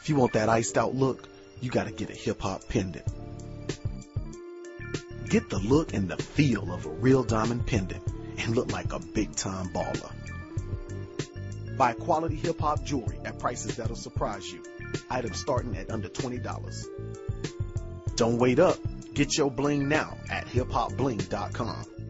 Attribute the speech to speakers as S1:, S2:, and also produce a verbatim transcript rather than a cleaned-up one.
S1: If you want that iced out look, you gotta get a hip hop pendant. Get the look and the feel of a real diamond pendant and look like a big time baller. Buy quality hip hop jewelry at prices that'll surprise you. Items starting at under twenty dollars. Don't wait up. Get your bling now at hip hop bling dot com.